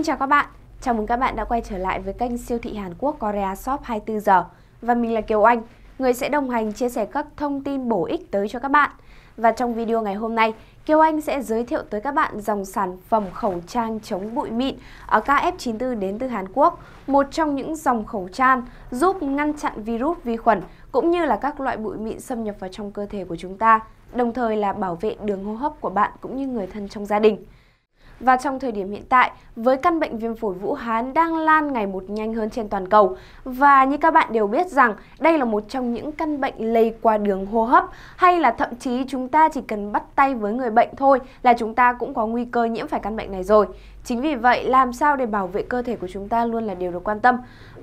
Xin chào các bạn, chào mừng các bạn đã quay trở lại với kênh siêu thị Hàn Quốc Korea Shop 24 giờ. Và mình là Kiều Anh, người sẽ đồng hành chia sẻ các thông tin bổ ích tới cho các bạn. Và trong video ngày hôm nay, Kiều Anh sẽ giới thiệu tới các bạn dòng sản phẩm khẩu trang chống bụi mịn ở KF94 đến từ Hàn Quốc. Một trong những dòng khẩu trang giúp ngăn chặn virus, vi khuẩn cũng như là các loại bụi mịn xâm nhập vào trong cơ thể của chúng ta, đồng thời là bảo vệ đường hô hấp của bạn cũng như người thân trong gia đình. Và trong thời điểm hiện tại, với căn bệnh viêm phổi Vũ Hán đang lan ngày một nhanh hơn trên toàn cầu, và như các bạn đều biết rằng đây là một trong những căn bệnh lây qua đường hô hấp, hay là thậm chí chúng ta chỉ cần bắt tay với người bệnh thôi là chúng ta cũng có nguy cơ nhiễm phải căn bệnh này rồi. Chính vì vậy, làm sao để bảo vệ cơ thể của chúng ta luôn là điều được quan tâm.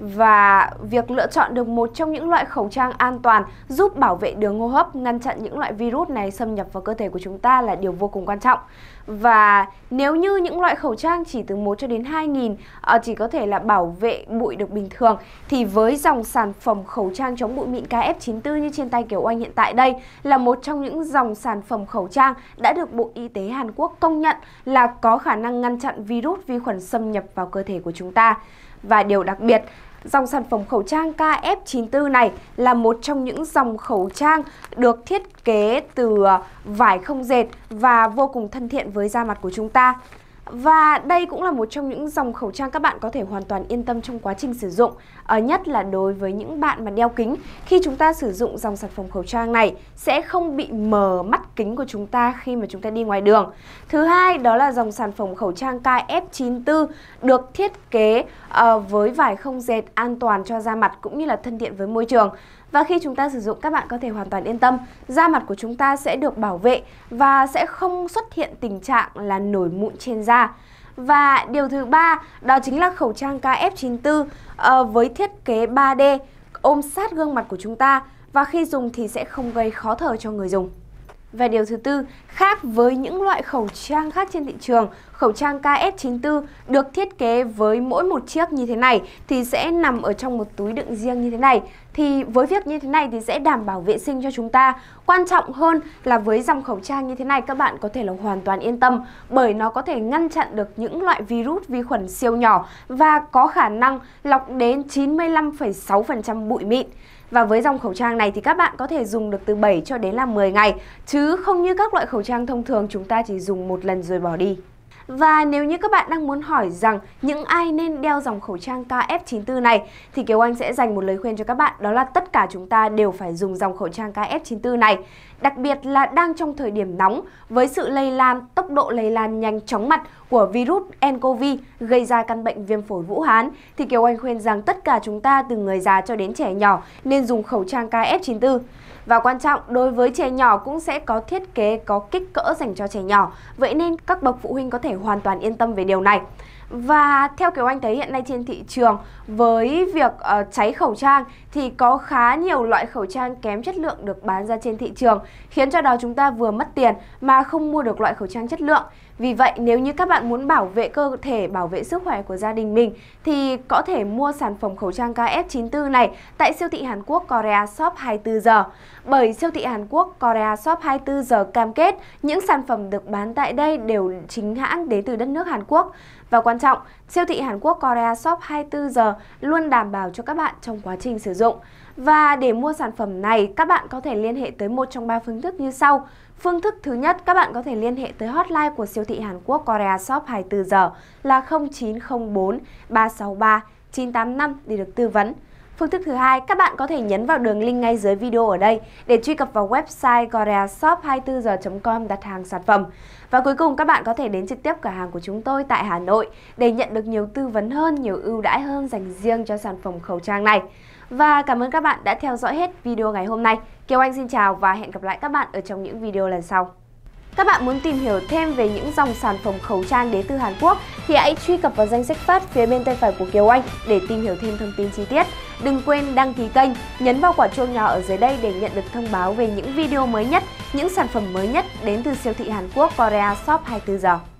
Và việc lựa chọn được một trong những loại khẩu trang an toàn giúp bảo vệ đường hô hấp, ngăn chặn những loại virus này xâm nhập vào cơ thể của chúng ta là điều vô cùng quan trọng. Và nếu như những loại khẩu trang chỉ từ 1 cho đến 2.000 chỉ có thể là bảo vệ bụi được bình thường, thì với dòng sản phẩm khẩu trang chống bụi mịn KF94 như trên tay Kiều Anh hiện tại đây là một trong những dòng sản phẩm khẩu trang đã được Bộ Y tế Hàn Quốc công nhận là có khả năng ngăn chặn virus, vi khuẩn xâm nhập vào cơ thể của chúng ta. Và điều đặc biệt, dòng sản phẩm khẩu trang KF94 này là một trong những dòng khẩu trang được thiết kế từ vải không dệt và vô cùng thân thiện với da mặt của chúng ta. Và đây cũng là một trong những dòng khẩu trang các bạn có thể hoàn toàn yên tâm trong quá trình sử dụng. Nhất là đối với những bạn mà đeo kính, khi chúng ta sử dụng dòng sản phẩm khẩu trang này sẽ không bị mờ mắt kính của chúng ta khi mà chúng ta đi ngoài đường. Thứ hai, đó là dòng sản phẩm khẩu trang KF94 được thiết kế với vải không dệt, an toàn cho da mặt cũng như là thân thiện với môi trường. Và khi chúng ta sử dụng, các bạn có thể hoàn toàn yên tâm, da mặt của chúng ta sẽ được bảo vệ và sẽ không xuất hiện tình trạng là nổi mụn trên da. Và điều thứ ba, đó chính là khẩu trang KF94 với thiết kế 3D ôm sát gương mặt của chúng ta, và khi dùng thì sẽ không gây khó thở cho người dùng. Và điều thứ tư, khác với những loại khẩu trang khác trên thị trường, khẩu trang KF94 được thiết kế với mỗi một chiếc như thế này thì sẽ nằm ở trong một túi đựng riêng như thế này. Thì với việc như thế này thì sẽ đảm bảo vệ sinh cho chúng ta. Quan trọng hơn là với dòng khẩu trang như thế này, các bạn có thể là hoàn toàn yên tâm, bởi nó có thể ngăn chặn được những loại virus, vi khuẩn siêu nhỏ và có khả năng lọc đến 95,6% bụi mịn. Và với dòng khẩu trang này thì các bạn có thể dùng được từ 7 cho đến là 10 ngày, chứ không như các loại khẩu trang thông thường chúng ta chỉ dùng một lần rồi bỏ đi. Và nếu như các bạn đang muốn hỏi rằng những ai nên đeo dòng khẩu trang KF94 này, thì Kiều Anh sẽ dành một lời khuyên cho các bạn, đó là tất cả chúng ta đều phải dùng dòng khẩu trang KF94 này. Đặc biệt là đang trong thời điểm nóng, với sự lây lan, tốc độ lây lan nhanh chóng mặt của virus nCoV gây ra căn bệnh viêm phổi Vũ Hán, thì Kiều Anh khuyên rằng tất cả chúng ta từ người già cho đến trẻ nhỏ nên dùng khẩu trang KF94. Và quan trọng, đối với trẻ nhỏ cũng sẽ có thiết kế, có kích cỡ dành cho trẻ nhỏ. Vậy nên các bậc phụ huynh có thể hoàn toàn yên tâm về điều này. Và theo Kiều Anh thấy hiện nay trên thị trường, với việc cháy khẩu trang thì có khá nhiều loại khẩu trang kém chất lượng được bán ra trên thị trường, khiến cho đó chúng ta vừa mất tiền mà không mua được loại khẩu trang chất lượng. Vì vậy, nếu như các bạn muốn bảo vệ cơ thể, bảo vệ sức khỏe của gia đình mình thì có thể mua sản phẩm khẩu trang KF94 này tại siêu thị Hàn Quốc Korea Shop 24 giờ. Bởi siêu thị Hàn Quốc Korea Shop 24 giờ cam kết những sản phẩm được bán tại đây đều chính hãng đến từ đất nước Hàn Quốc. Và quan trọng, siêu thị Hàn Quốc Korea Shop 24 giờ luôn đảm bảo cho các bạn trong quá trình sử dụng. Và để mua sản phẩm này, các bạn có thể liên hệ tới một trong 3 phương thức như sau. Phương thức thứ nhất, các bạn có thể liên hệ tới hotline của siêu thị Hàn Quốc Korea Shop 24 giờ là 0904 363 985 để được tư vấn. Phương thức thứ hai, các bạn có thể nhấn vào đường link ngay dưới video ở đây để truy cập vào website koreashop24giờ.com đặt hàng sản phẩm. Và cuối cùng, các bạn có thể đến trực tiếp cửa hàng của chúng tôi tại Hà Nội để nhận được nhiều tư vấn hơn, nhiều ưu đãi hơn dành riêng cho sản phẩm khẩu trang này. Và cảm ơn các bạn đã theo dõi hết video ngày hôm nay. Kiều Anh xin chào và hẹn gặp lại các bạn ở trong những video lần sau. Các bạn muốn tìm hiểu thêm về những dòng sản phẩm khẩu trang đến từ Hàn Quốc thì hãy truy cập vào danh sách phát phía bên tay phải của Kiều Anh để tìm hiểu thêm thông tin chi tiết. Đừng quên đăng ký kênh, nhấn vào quả chuông nhỏ ở dưới đây để nhận được thông báo về những video mới nhất, những sản phẩm mới nhất đến từ siêu thị Hàn Quốc Korea Shop 24 giờ.